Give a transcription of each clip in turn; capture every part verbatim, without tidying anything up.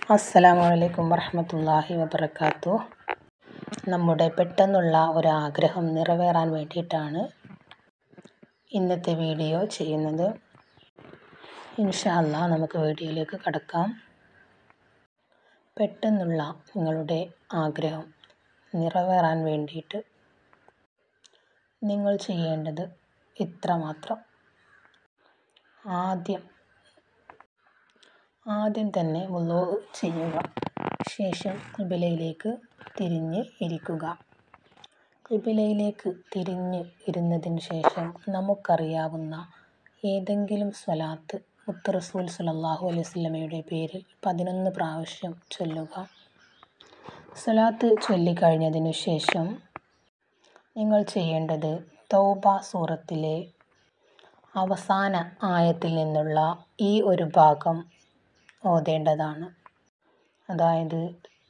അസ്സലാമു അലൈക്കും വറഹ്മത്തുള്ളാഹി വബറകാതുഹു. നമ്മുടെ പെട്ടെന്നുള്ള ഒരു ആഗ്രഹം നിറവേറാൻ വേണ്ടിയിട്ടാണ് ഇന്നത്തെ വീഡിയോ ചെയ്യുന്നത്. ഇൻഷാ അല്ലാഹ് നമുക്ക് വീഡിയോയിലേക്ക് കടക്കാം. പെട്ടെന്നുള്ള നിങ്ങളുടെ ആഗ്രഹം നിറവേറാൻ വേണ്ടിയിട്ട് നിങ്ങൾ ചെയ്യേണ്ടത് ഇത്രമാത്രം. ആദ്യം ആദ്യം തന്നെ വുളൂ ചെയ്യുക. ശേഷം ഖിബലയിലേക്ക് തിരിഞ്ഞ് ഇരിക്കുക. ഖിബലയിലേക്ക് തിരിഞ്ഞ് ഇരുന്നതിന് ശേഷം നമുക്കറിയാവുന്ന ഏതെങ്കിലും സ്വലാത്ത് മുത്ത് റസൂൽ സ്വല്ലല്ലാഹു അലൈഹി വസല്ലമയുടെ പേരിൽ പതിനൊന്ന് പ്രാവശ്യം ചൊല്ലുക. സ്വലാത്ത് ചൊല്ലിക്കഴിഞ്ഞതിനു ശേഷം നിങ്ങൾ ചെയ്യേണ്ടത് തൗബ സൂറത്തിലെ അവസാന ആയത്തിൽ നിന്നുള്ള ഈ ഒരു ഭാഗം ഓതേണ്ടതാണ്. അതായത്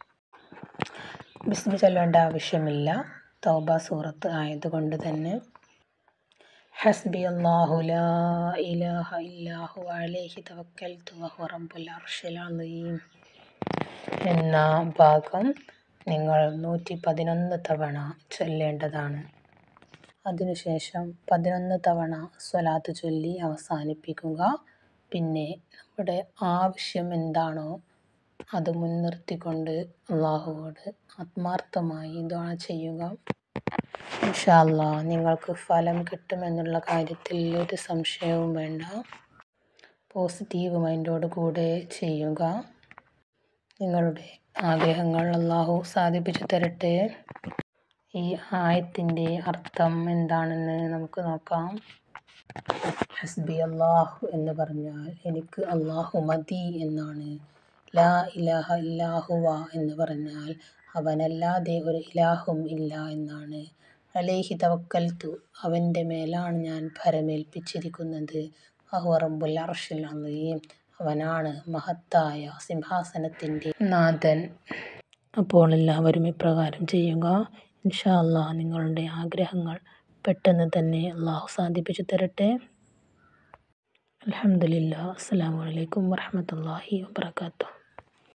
ബിസ്മി ചൊല്ലേണ്ട ആവശ്യമില്ല. തൗബ സൂറത്ത് ആയതുകൊണ്ട് തന്നെ ഹസ്ബിയല്ലാഹു ലാ ഇലാഹ ഇല്ലാ ഹുവ അലൈഹി തവക്കൽതു വഹുവ റബ്ബുൽ അർശിൽ അളീം എന്ന ഭാഗം നിങ്ങൾ നൂറ്റി പതിനൊന്ന് തവണ ചൊല്ലേണ്ടതാണ്. അതിനുശേഷം പതിനൊന്ന് തവണ സ്വലാത്ത് ചൊല്ലി അവസാനിപ്പിക്കുക. പിന്നെ നമ്മുടെ ആവശ്യം എന്താണോ അത് മുൻനിർത്തിക്കൊണ്ട് അള്ളാഹുവോട് ആത്മാർത്ഥമായി ദുആ ചെയ്യുക. ഇൻഷാ അല്ലാഹ് നിങ്ങൾക്ക് ഫലം കിട്ടുമെന്നുള്ള കാര്യത്തിൽ ഒരു സംശയവും വേണ്ട. പോസിറ്റീവ് മൈൻഡോട് കൂടെ ചെയ്യുക. നിങ്ങളുടെ ആഗ്രഹങ്ങൾ അള്ളാഹു സാധിപ്പിച്ചു തരട്ടെ. ഈ ആയത്തിൻ്റെ അർത്ഥം എന്താണെന്ന് നമുക്ക് നോക്കാം. ഹസ്ബി അല്ലാഹു എന്ന് പറഞ്ഞാൽ എനിക്ക് അള്ളാഹു മതി എന്നാണ്. ലാ ഇലാഹ ഇല്ലാ ഹുവ എന്ന് പറഞ്ഞാൽ അവനല്ലാതെ ഒരു ഇലാഹും ഇല്ല എന്നാണ്. അലൈഹി തവക്കൽതു അവൻ്റെ മേലാണ് ഞാൻ ഭരമേൽപ്പിച്ചിരിക്കുന്നത്. വഹുവ റബ്ബുൽ അർശിൽ അളീം അവനാണ് മഹത്തായ സിംഹാസനത്തിൻ്റെ നാഥൻ. അപ്പോൾ എല്ലാവരും ഇപ്രകാരം ചെയ്യുക. ഇൻഷാ അല്ലാഹ് നിങ്ങളുടെ ആഗ്രഹങ്ങൾ പെട്ടെന്ന് തന്നെ അള്ളാഹു സാധിപ്പിച്ചു തരട്ടെ. അൽഹംദുലില്ലാഹ്. അസ്സലാമു അലൈക്കും വറഹ്മത്തുള്ളാഹി വബറകാതുഹു.